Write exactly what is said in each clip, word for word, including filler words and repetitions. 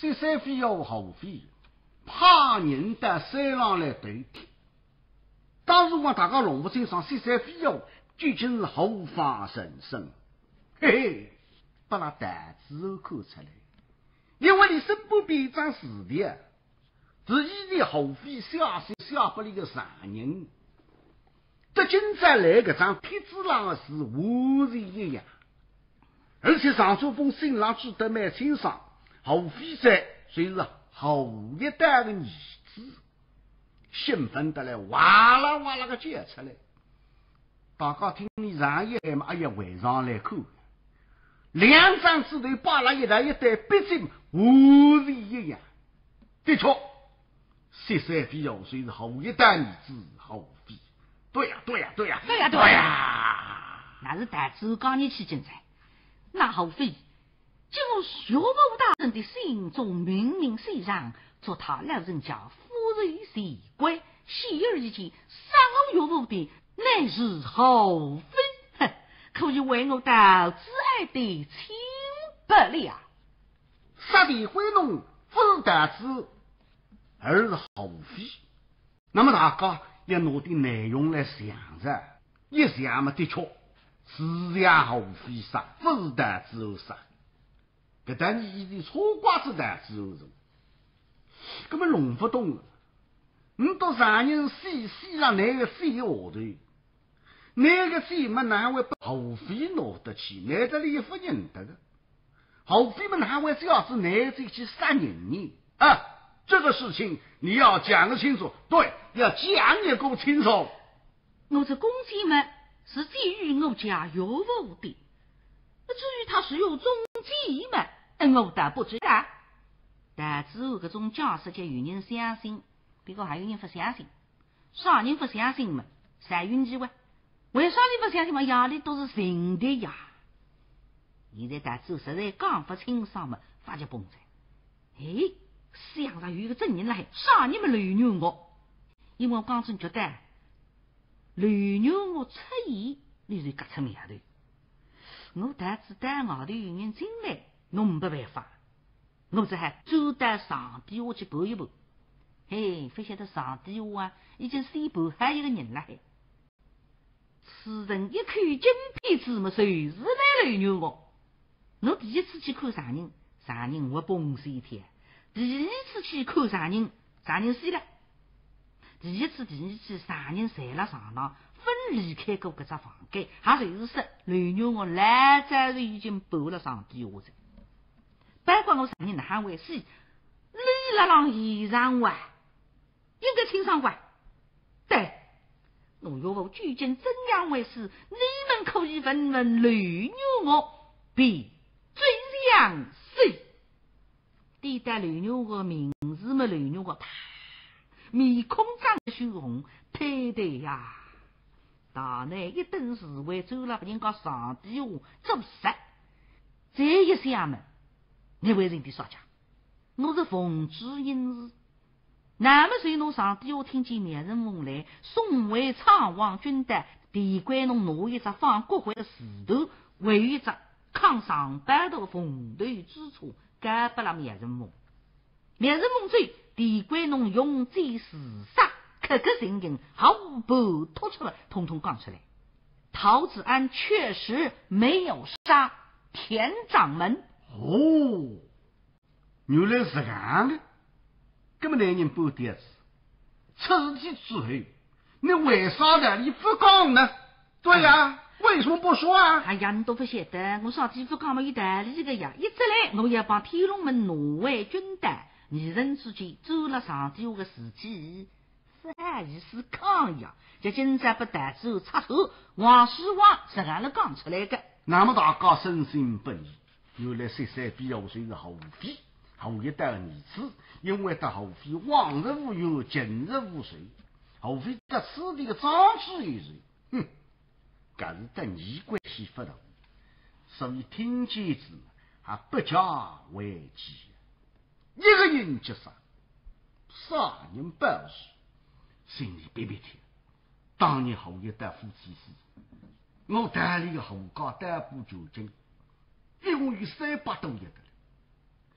十三飞要后飞，怕人到山上来对敌。当时我大家龙不身上十三飞要，究竟是后发神圣，嘿嘿，把那胆子看出来。因为你身不必张死的，自己的后飞下水下不了个啥人。这今在来个张帖子上是无人一样，而且上书封新郎记得蛮清爽，后飞在虽是后一代的儿子，兴奋得来哇啦哇啦个叫出来。大家听你上一海嘛，哎呀，围上来看，两张纸头扒拉一人一对，毕竟无人一样。的确，十三飞要虽是后一代儿子后飞。对呀、啊，对呀、啊，对呀、啊， 对呀、啊，对呀、啊，那是大周刚你去精彩，那后妃就我学武大人的心中明明虽然做他老人家夫人习惯，喜而一见上学武的乃是后妃，哼，可以为我到挚爱的清白了。 杀敌回弄不得知，而是后妃。那么大家要拿点内容来想着，一想嘛，的确是呀，后妃杀，不是单之后杀。搿但你的错瓜子单之后做，搿么弄不懂了。你到上人死死了那个死下头，那个死么哪会把后妃拿得起？拿得李夫人得的，后妃们哪会这样子拿着去杀人呢？啊！这个事情你要讲得清楚，对，要讲也够清楚。 我这公鸡们是基于我家有武的，至于他是有中计嘛，我倒不知道。但只有这种假设就有人相信，别个还有人不相信，啥人不相信嘛？三运气哇？为啥你不相信嘛？压力都是人的呀。现在大周实在讲不清爽嘛，发就崩在，哎。想上有一个证人来杀你们雷牛我，因为我刚真觉得雷牛我出意，你就割出面头。我但知道外头有人进来，我没办法，我只还走到上帝我去抱一抱。嘿，不晓得上帝我啊，已经先抱还有一个人了。此人一看金皮子嘛，谁是来雷牛我？我第一次去看啥人，啥人我崩死一天。第二次去看啥人，啥人死了。第一次、第二次，啥人在了上当，分离开过搿只房间，还就是说，雷牛我来早就已经抱了上帝下去。不管我啥人哪回事，你了让衣裳哇，应该清爽哇。对，我要我究竟怎样回事，你们可以问问雷牛我，必最详细。地带雷牛个名字么？雷牛个啪，面孔长得羞红，对对呀！大内一顿侍卫走了，不人家上帝话做实。这一下么，你为人的说家，我是奉旨因事。那么谁侬上帝话听见灭人翁来，宋为昌王军队，地关侬拿一只放国会的石头，为一只抗上班的风头之处。该不了灭人梦，灭人梦罪，地归农用罪自杀，可可行人毫无不吐出来，统统讲出来。陶子安确实没有杀田掌门。 哦，原来是这样的，这么男人不点子，出事体之后，你为啥的你不讲呢？对呀、啊。为什么不说啊？ 哎呀，你都不晓得，我上地府讲么有道理个呀！一直来，我要帮天龙门挪为军队，二人之间走了上帝个事体，啥意思讲呀？这今朝不但只有插手，王希望是俺们讲出来的。 那么大家深信不疑，原来十三必要虽是后妃，后一代的儿子，因为他后妃往日无忧，今日无随，后妃得此地的长子一人，哼。搿是得你关系不同，所以听见子还不加为忌。一个人就杀，杀人不是，心里别别听。当年后一代夫妻时，我带领个后家单部九斤，一共有三百多亿的了。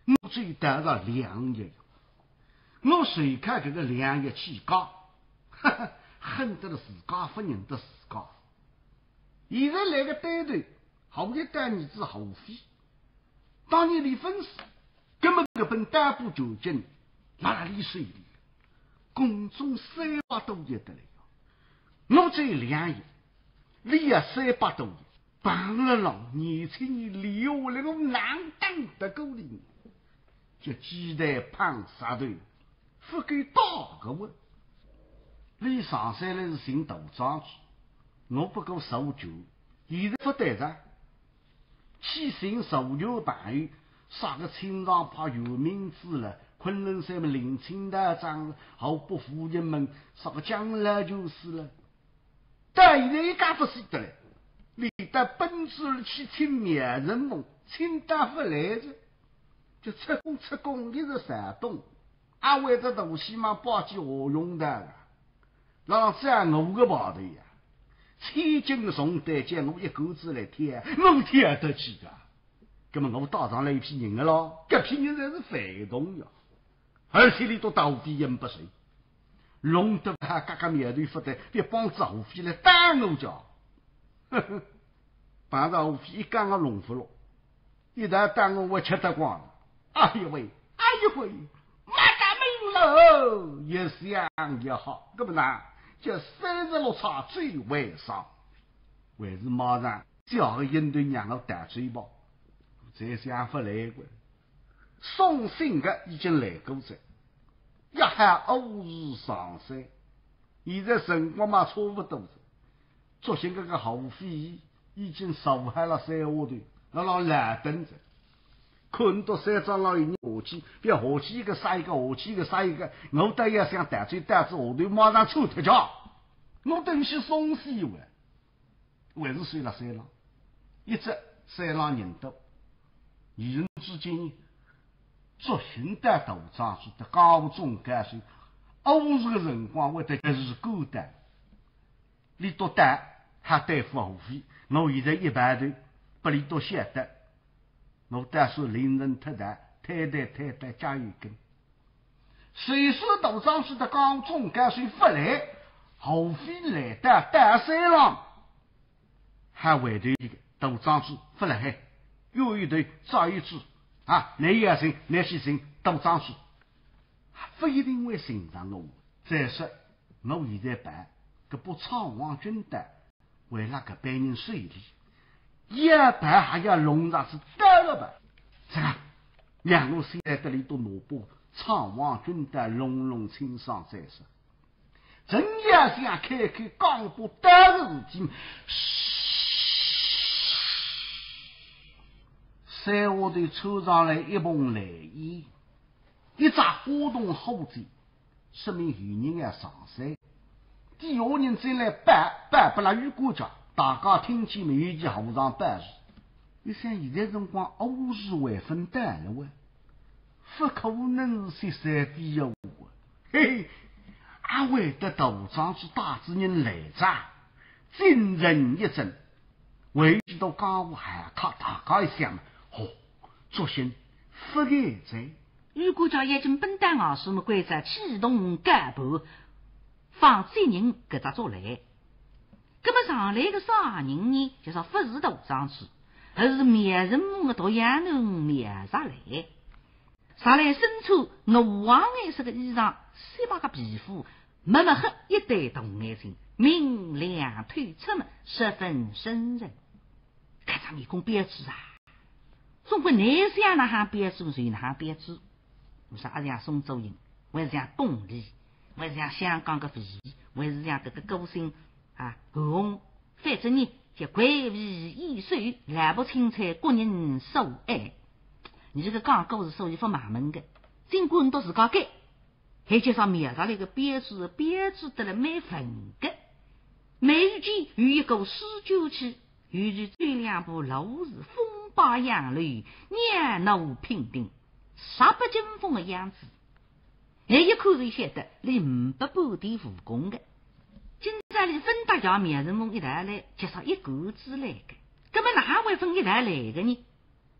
我最得了两日，我随看这个两日起高，哈哈，恨得了自家不认得自家。现在来个单头，好一带儿子后妃，当年离婚时，根本这本单部酒精哪里水里，宫中三百多日得了。我这两日，离了三百多日，帮了老年轻人留了个难当的沟里，就鸡蛋胖杀头，不给大个问。你上山来是寻大庄子，我不够受酒，现在不对着，去寻受酒朋友，杀个清上怕有名字了。昆仑山们领清大长，好不夫人们杀个将来就是了。但现在一家不是的嘞，你得奔驰去听灭人梦，清大不来着，就出工出工的是山东，阿为这东西嘛，包起何用的？让这样我个跑的呀，千斤重担将我一口子来贴，我贴得起的。那么我打上来一批人了咯，这批人才是反动呀，而且你都到底人不谁，弄得他嘎嘎面对不得，别帮着后妃来打我家，呵呵，帮着后妃一干个弄不了，一旦打我我吃得光了，哎呦喂，哎呦喂，马大命喽，也想也好，那么呢，这三十六场最为上，还是马上叫个应对让我打嘴巴。这想法来过，送信的已经来过在，一喊偶日上山，现在辰光嘛差不多了。昨天这个后妃已经守下了山下头，那老懒等着，看到山长老一年下去，别下去一个杀一个，下去一个杀一个，我倒要想打嘴打子下头，马上抽脱脚，我等些松西玩，还是睡了山上，一直山上人多。一人之间，作寻带斗仗子的高中干水，偶日的辰光会得是孤单。你多单还对付后妃，我现在一排头不你都晓得，我打算令人特大，太太太太加一根。谁说斗仗子的高中干水不来，后妃来的大三郎，还回头一个斗仗子不来。有一对早一次啊，你也行，你去行都张书，不一定会欣赏我。再说我现在办这部昌王军的，为了个百人水利，一办还要弄上是得了吧？这个让我现在这里都挪步昌王军的隆隆清爽再说，真要想开开刚不得的事情。山下头抽上来一盆来烟，一扎花动后子，说明有人要上山。第二人再来办办不了雨过家，大家听见没有？去后上办事。你想现在辰光偶日为分担了喂，不可能是三比一。嘿嘿，阿伟的斗长是大子人来着，惊人一阵，回去到家务还靠大家一想。哦，昨天不该在。 如果叫已经本单二叔们规则启动干部，防止人搿只做来。那么上来个啥人呢？就是不是斗长子，而是灭人母的到阳头灭下来。上来伸出鹅黄颜色的衣裳，西巴个皮肤，默默黑一对大眼睛，明亮透彻嘛，十分深人。看他面孔标志啊！中国男性那行标志，谁那行标志？我说还是像宋祖英，还是像巩俐，还是像香港的飞，还是像这个歌星啊何鸿，反正呢就贵为易水，来不青菜，国人受爱。你这个讲故事属于不马门的，尽管都自家改，还加上描上来个标志，标志得了蛮分的。每日间有一个十九期，有日最两部老日风八杨柳，年老平定，杀不惊风的样子。还一看就晓得，你五百步地武功的。今朝里分大家面人梦一来来，介绍一个字来的，根本哪会分一来来的呢？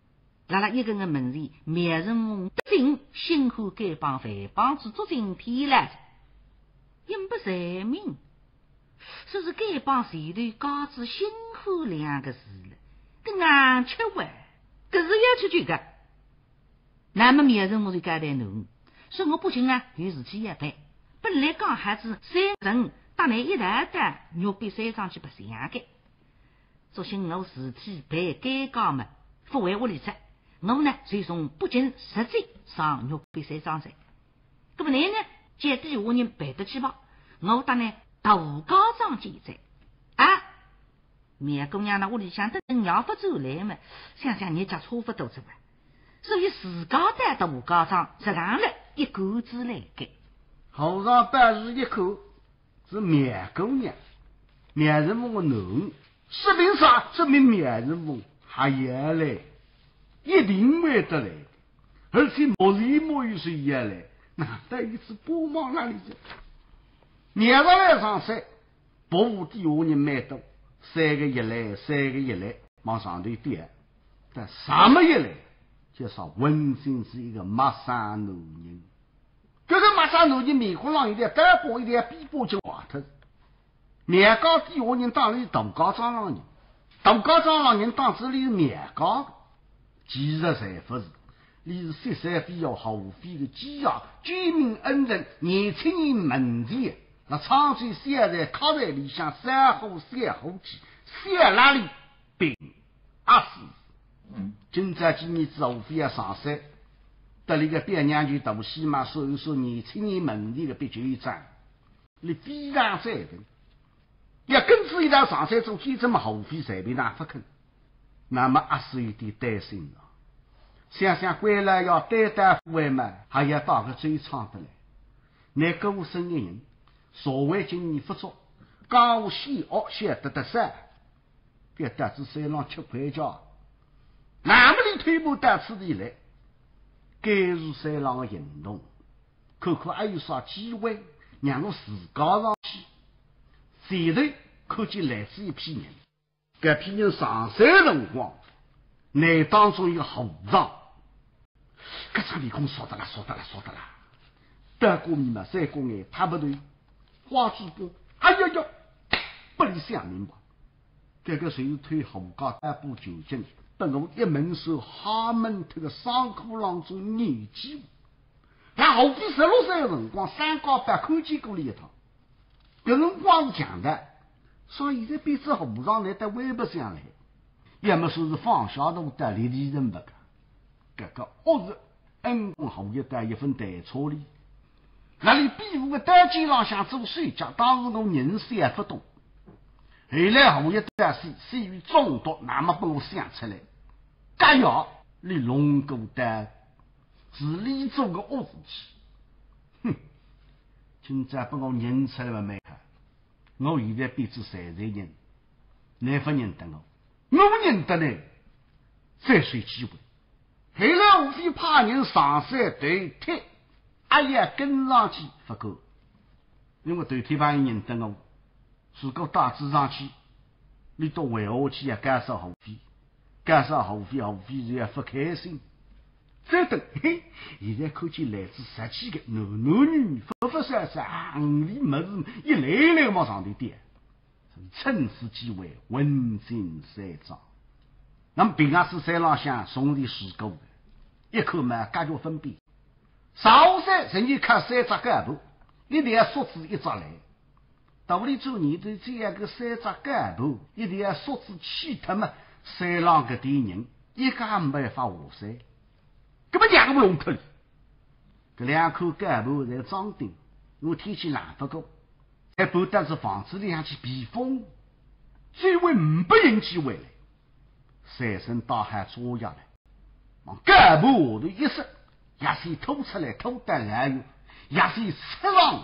拉拉一个人门前灭人梦得定辛苦给帮匪帮子做今天了，因不才明说是给帮谁的高子辛苦两个字了，跟俺吃完可是要出去的。那么灭人梦就该来弄，说我不仅啊有事情要办，本来刚孩子三人打来一大单肉比山上去不想的，所以我事体被改革嘛不为我理睬，我呢最终不仅实际上肉比山上去，那么你呢接地我人背得起吧，我当然大高张记载啊，灭姑娘呢我里想等鸟不走来嘛，想想你家错不都走吧，所以自家带大高张实让了一口子来给后上办事一口是灭姑娘，灭人梦的能说明啥？说明灭人梦还要来，一定会得来，而且莫里莫雨是也来，那得一次帮忙那里去。灭上来上山，保护地下人买到三个一来，三个一来往上头点，但什么一来，就说温馨是一个马山奴人。这个马山奴人面孔上一点单薄一点，比波就瓦特。面高地下人当然是大高张浪人，大高张浪人当这里是面高，其实才不是，你是雪山飞要后飞的鸡啊，居民恩人，年轻人门前，那长水现在靠在里向三户三户起，三哪里病阿死。今朝几年之后飞要上山。得了个别娘就大西嘛，所以说年轻人门前的别就一张，你非常在的，要跟着一道上山做起这么后费随便哪不肯，那么还是有点担心了。想想归来要担担父爱嘛，还要打个最长的来。那个我生的人，所谓今年不做，刚我西学学得得山，别得知山上吃块家，那么你推步单次的来。该是三郎的行动，看看还有啥机会让我自家上去。前头看见来自一批人，这批人上山辰光，那当中有后长，这场理工说得了，说得了，说得了。德国米嘛，三公爷他不对，花枝哥，哎呀呀，不理想明白。这个谁推后家大步九进。等我一门手哈门这个伤口当中年纪，那后边十六岁的辰光，三高八看见过了一趟，有人光讲的，所以这辈子后上来到微博上来，要么说是放下都得理理人不个，这个恶是恩公后一带一份带错哩，那里比如个单肩上想做睡觉，当时我人事也不懂。后来后一段是是于中毒，那么把我想出来，该要你龙骨丹是你做个恶事体，哼！今朝把我认出来了没看？我现在变成谁人人，你不认得我，我认得你，再说机会。后来无非怕人上山对贴，阿也跟上去不够，因为对贴怕人认得我。如果大致上去，你到为下去也干涉后费，干涉后费后费是也不开心。再等，嘿，现在看见来自十几个男男女女，发发散散，行李么子一来来往上头点，趁此机会温馨山庄。那么平常是山浪向兄弟四个的，一口嘛感觉分别。上山人家看三只干部，一定要说子一只来。到里做你的这样个三只干部，一定要说子气他们山浪个敌人，一个没办法下山，根本两个不弄脱了。这两口干部在装订，我天气冷不过，还不但是房子里向去避风，最为唔不引起回来，三声大喊捉下来，往干部下头一射，也是吐出来吐得来哟，也是刺上。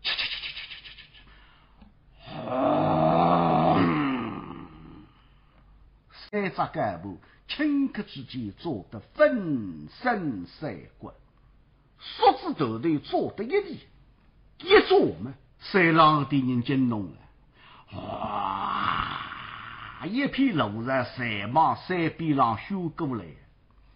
三只干部顷刻之间做得粉身碎骨，梳子头头做得一地，一做嘛，山浪的人惊动了，哇！一片路上山忙山边浪修过来，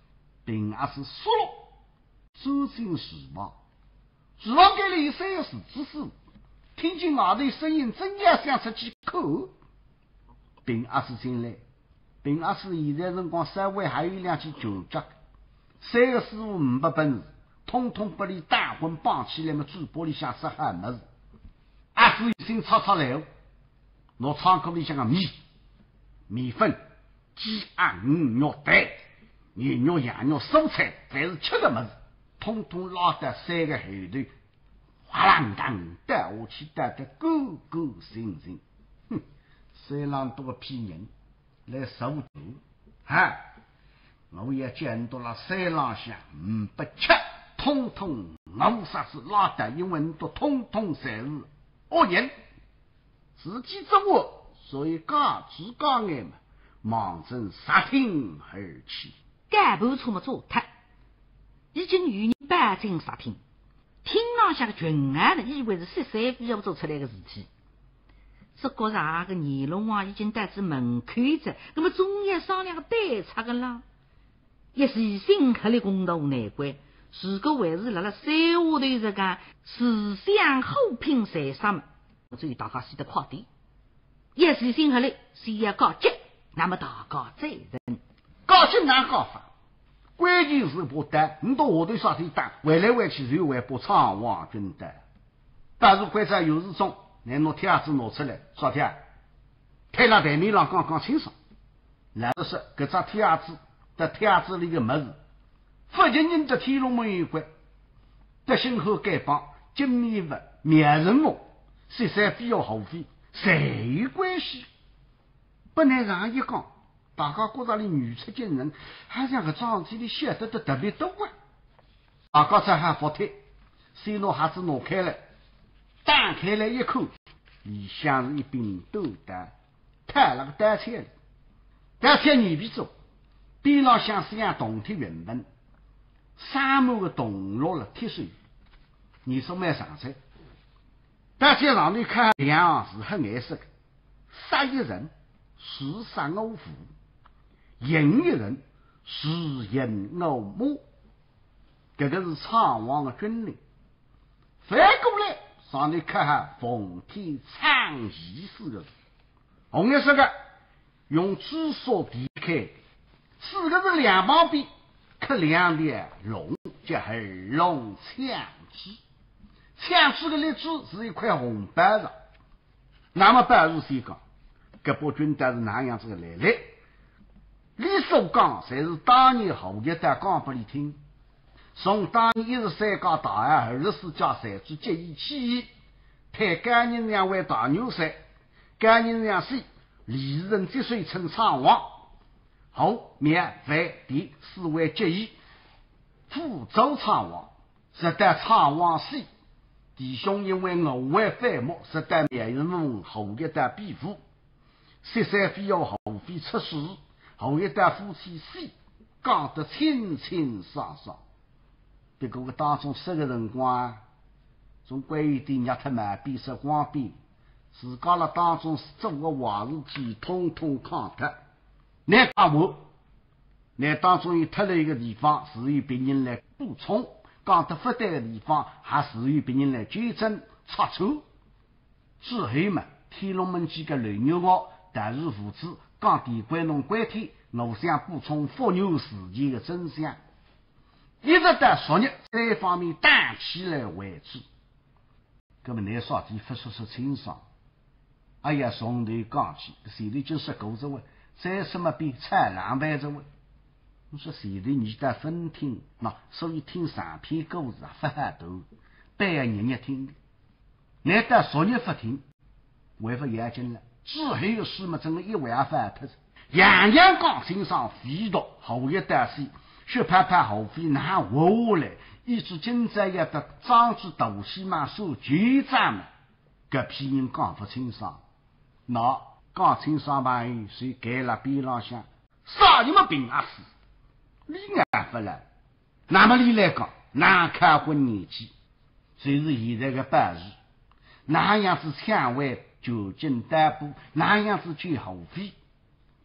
并阿是说了，周身死亡，死亡给了三十之事，听见外头声音，真也想出几口。并阿是进来，并阿是现在辰光稍微还有两件旧脚，三个师傅五百本事，通通把你打滚绑起来，么嘴巴里向塞喊么子。阿是一声吵吵来哦，我仓库里向个米、米粉、鸡、鸭、鱼、肉、蛋、牛肉、羊肉、蔬菜，凡是吃的么子，通通拉到三个后头，哗啷当带下去，带得高高兴兴。哼，三郎多个骗人来受毒哈！我也见到了三郎乡五百吃，通通我啥子拉得，因为你都通通侪是恶人，自己做我，所以家自家眼嘛，忙正杀听而去。 干部出么做他，已经与你搬进杀听，听上下个群案的，以为是十三非要做出来的事体。这个啥个尼龙王已经带至门口着，那么中央商量个对策个啦。一时心克的公道难关，如果还是辣辣山下头这个思想后拼谁啥么，所以大家死得快点。一时心克的谁要告急，那么大家责任告急难告法，关键是不得你到下头啥地打，回来回去就会把仓王军的。但是会在有日中。来拿帖子拿出来，啥帖？推了台面上刚刚清爽。然后说，搿张帖子的帖子里的么子，福建人的天龙门有关，得信后丐帮、金密物、灭人物、十三非要后非，谁有关系？不能让一讲，大家觉得里女出惊人，好像搿张子里写得都特别多啊！大家才还服帖，先拿盒子拿开了。打开来一口，里向是一柄豆蛋，摊了个蛋菜里，蛋菜泥皮做，边上像是样铜铁圆盆，沙漠的铜落了铁水，你说买上菜，蛋菜上头看两是黑颜色的，杀一人是杀我虎，赢一人是赢我母，这个是昌王的军令，反过来。上头看下奉天昌义四个字，红颜色的用朱砂点开，四个是两旁边刻两条龙，叫二龙枪旗。枪旗的立柱是一块红板上，那么白如谁讲？这波军队是哪样子的来历？李守刚才是当年后一代讲给你听。从当年一十三家大案，二十四家三主结义起义，推甘人两位大牛山，甘人两岁，李人接水称昌王，后灭废第四位结义，复周昌王，实在昌王死，弟兄因为偶为反目，实在灭人后一代必负，十三非要后非出事，后一代夫妻死，讲得清清爽爽。别个个当中十个辰光，从规定让他们比说光比，自家了当中做个坏事体，通通抗脱。那讲我，那当中有脱了一个地方，是由别人来补充；讲得不对的地方，还是由别人来纠正擦错。之后嘛，天龙门几个流牛王，但是父子讲地关弄关天，我想补充伏牛事件的真相。一直到昨日这方面担起来为止，那么那啥子不说是清爽，哎呀，从头讲起，谁的就是狗子问，在什么比菜两百子问？我说谁的你在分听，那所以听上篇故事啊，不很多，半夜日日听的，难道昨日不听，为不严谨了？之后的事嘛，真的一碗饭特样样讲欣赏非道后一代事。血拍拍后飞拿活下来，一直今在要得张子斗西嘛受局长嘛，这批人讲不清爽，那讲清爽吧，谁改了边浪向，啥你们病啊死，你安不来，那么你来讲，哪看过年纪，就是现在的办事，哪样子抢位就近逮捕，哪样子去后飞，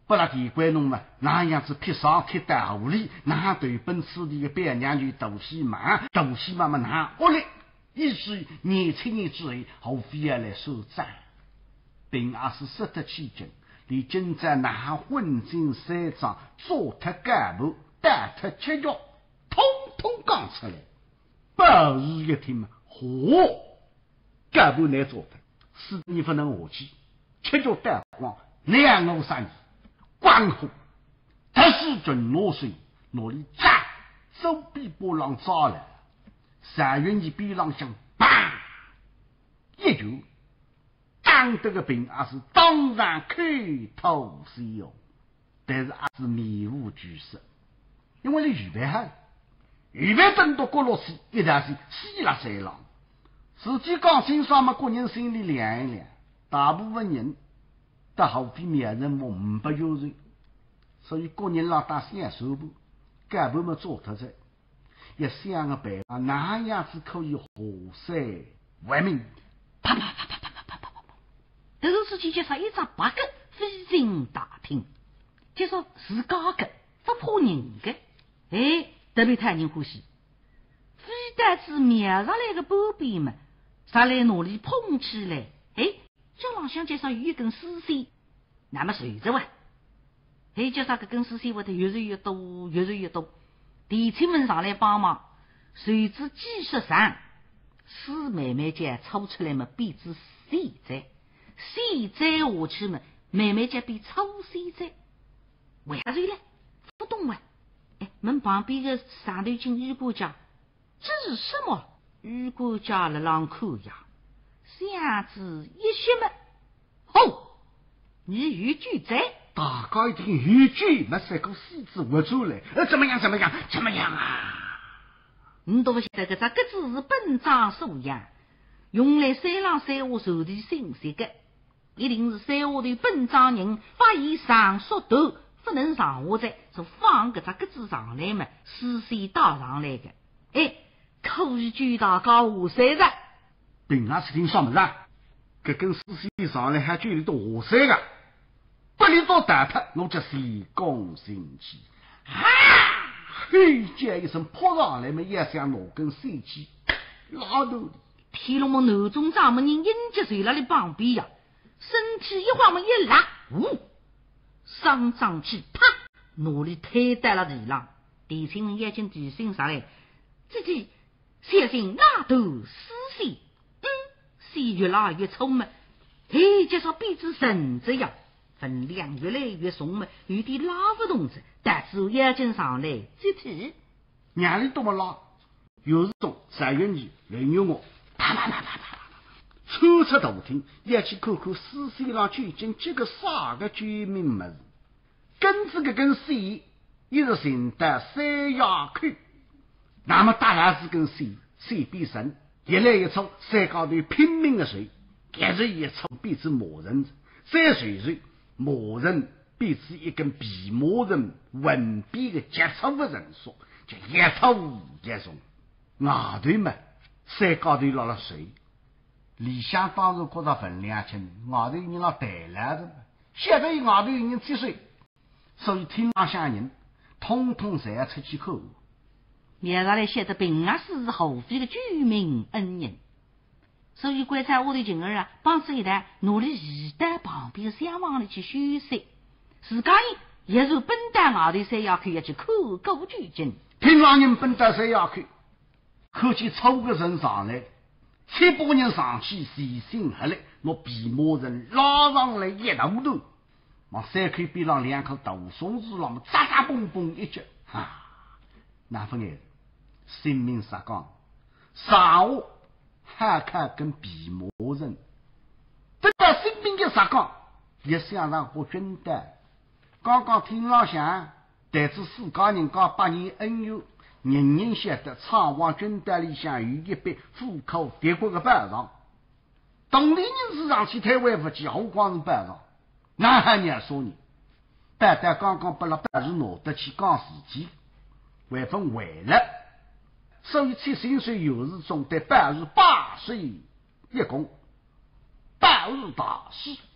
不拉地官农嘛，那样子劈上铁带后里，那对本此地的白娘就斗西嘛，斗西嘛嘛那我来，一是年轻人之后，后非要来收账，并也是识得起劲，连今在那混进山庄，做他干部，带他吃药，通通讲出来。报时一听嘛，嚯，干部来做他，是你不能下去，吃脚带光，两我三年。关乎他是准落水努力炸手臂波浪炸了三元一臂浪向砰一球当得个兵也是当然开头是有但是也是迷雾居色因为你预备好预备等到过落去一定是死了谁浪实际讲心上嘛个人心里凉一凉大部分人但后非面人我唔不有人，所以个人老大先手部，干部们做特在，也想个办法，哪样子可以活塞为民？ 啪啪啪啪啪啪啪啪啪！这个事情介绍一张八个飞进大厅，介绍自家个不怕人个，哎，特别太人欢喜。非但是面上来个波比们，啥来努力捧起来，哎。这浪向介绍有一根丝线，那么随着哇，嘿，介绍个根丝线我的越来越多，越来越多。弟兄们上来帮忙，随之几十上，丝慢慢间抽出来嘛，变至细在，细在下去嘛，慢慢间变粗细在。为啥子呢？不懂哇！哎，门旁边的上头进雨果家，这是什么？雨果家了浪口呀！瞎子一些么？哦，你语句在？ 大家一听语句，那三个狮子我出来，呃，怎么样？怎么样？怎么样啊？ 你都不晓得这个字是本章所养，用来山上山下受的信息的，一定是山下的本章人发以上速度，不能上下在，就放个这个字上来嘛，思想打上来的。哎，口句大家无谁的。 并那是听上门上，这根丝线上来还距离多山个，不离到打他，我就心公心气啊！嘿，叫一声扑上来嘛，也想拿根线机拉头。 天龙么南中掌门人应接随那里旁边呀，身体一晃嘛一拉，呜，上上去啪，努力推在了地上。弟兄们眼睛提醒上来，自己小心拉头丝线。线越拉越粗嘛，哎，介绍鼻子绳子呀，分量越来越松嘛，有点拉不动着，但是眼睛上来这体， 哪里多么拉，有时种三元女人用我，啪啪啪啪啪，抽出头听，也去看看丝线上究竟这个啥个居民么子，跟这个根线一直寻得三牙口，那么大概是根线线比深。越来越粗，山高头拼命的水，越是越粗，变成磨人子；再水水，磨人变成一根比磨人稳比的结粗的人数，就越粗越重。外头嘛，山高头落了水，李想当时觉得分量轻，外头有人老带来的，现在外头有人积水，所以听那些人通通侪要出去口。 面上来写的平安是后妃的居民恩人，所以观察我的情儿啊，帮这一代努力移到旁边厢房里去休息，自家人也是本单外头山要去要去看过究竟。 听让人本单山要去，可去抽个人上来，七八个人上去齐心合力，我比魔人拉上来一头头，往山口边上两颗大松子上面扎扎蹦蹦一脚啊，那份爱性命杀光，杀我还看跟比魔人，等到性命的杀光，也想让我军队。刚刚听老乡，但是四家人家百年恩怨，人人晓得昌王军队里向有一笔户口叠过个班上，东里人是上去台湾不去，何况是班上？那还你说你，班长刚刚把了办事拿得去讲事情，为分为了。所以七十岁有日中对半日八岁一公，半日大喜，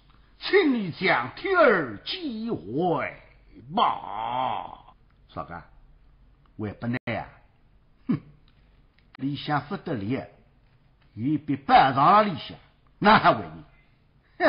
请你将贴儿寄回吧。啥个？为不来呀？哼，理想不得力，已被搬上了理想，那还为你？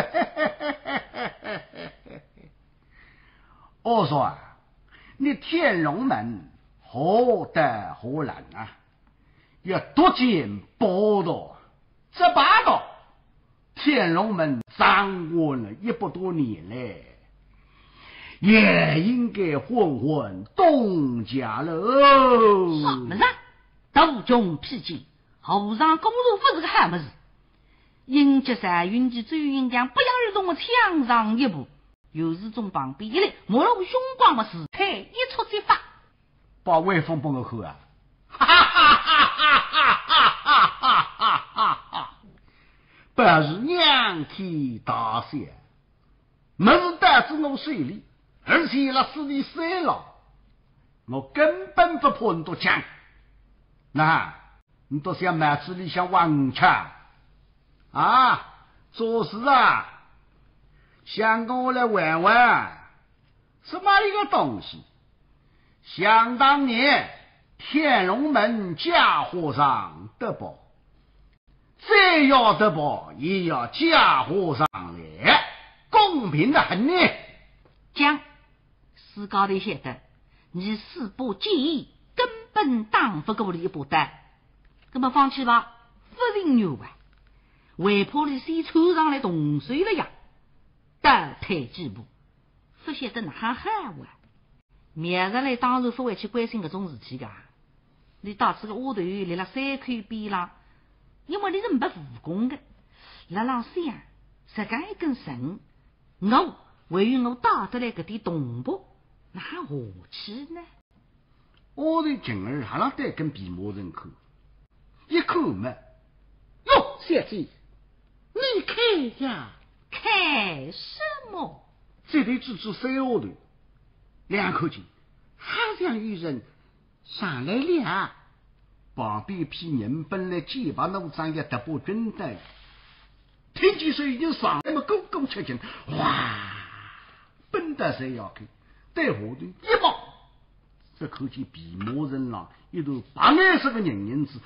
我说啊，你天龙门何德何能啊？要夺尽宝道，这霸道，天龙门掌管了一百多年嘞，也应该混混东家了。 什么人？斗中披剑，后上公主不是个好么子。应接山云集周云江，不要儿同我抢上一步。有时中旁边一来，莫让我凶光的事态一触即发。 把威风帮我口啊！哈哈哈哈哈哈哈哈！不是娘天大仙，没是单子我水里，而且那死的死了，我根本不怕你多枪。那你都想满子里想玩枪啊？做事啊，想跟我来玩玩什么一个东西？想当年天龙门假和尚得宝，再要得宝也要假和尚来，公平的很呢。 讲史高头写的，你四不建议根本打不过你一把单，那么放弃吧，不人牛啊，为怕你先抽上来动水了呀，倒退几步，不晓得哪哈哈哇。明日来当然不会去关心这种事体的。你到这个窝头立了山口边上，因为你是没武功的，那老师呀，实干一根绳，我为于我打得来个点动步，那何去呢？ 窝头进儿还能带根皮毛人口，一口嘛，哟，小姐，你看呀， 看什么？ 这对蜘蛛山窝头。两口气，好像有人上来了。旁边一批人本来肩膀弄张也得不准的，听见声已经上来么，勾勾切切，哇，奔得谁要去？在后头一抱，这口气皮毛人了，一头白颜色个人影子，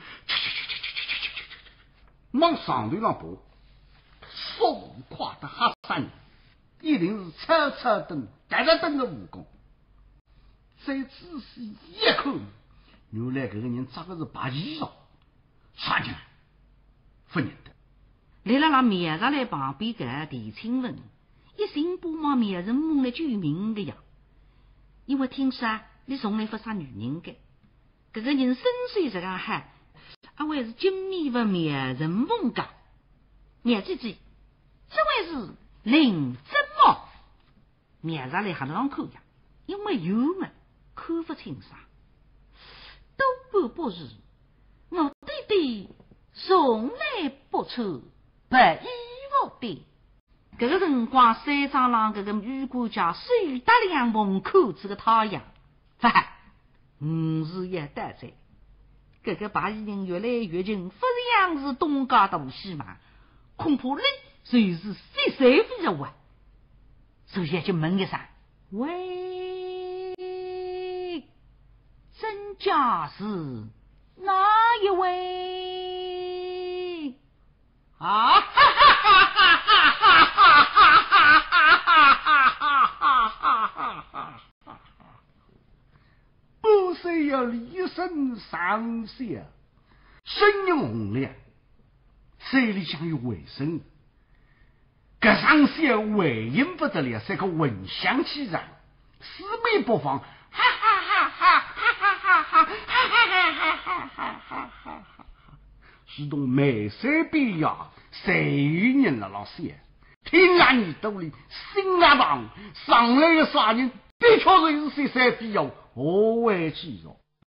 往上头上跑，手快的哈三，一定是抄抄灯、带着灯的武功。再仔细一看，原来这个人扎的是白衣裳，啥人？不认得。 来了那面上来旁边个狄青文，一心不忙面人梦来救命的呀。因为听说你从来不杀女人的，这个人深邃这个还，阿为是金米的面人梦的。面姐姐，这位是林真茂，面上来还能看呀，因为有嘛。看不清啥，都不不是我弟弟从来不出不依我的。这个辰光山上浪这个雨管家水大两门口这个太阳，哈哈，五是也得在。这个白衣人越来越近，不像是东家东西嘛，恐怕你就是谁谁非着我。首先就问一声，喂。真家是哪一位？ 啊！哈哈哈哈哈哈哈哈哈哈！不是要厉声上下，声音洪亮，嘴里像有回声，这上下回音不得了，是个混响气场，四面八方，哈哈哈哈哈哈哈哈哈哈哈哈哈！是同眉山边呀，谁与人了老师？天啊，你兜里心啊忙，上来的杀人，的确是是山边哟，何为其说？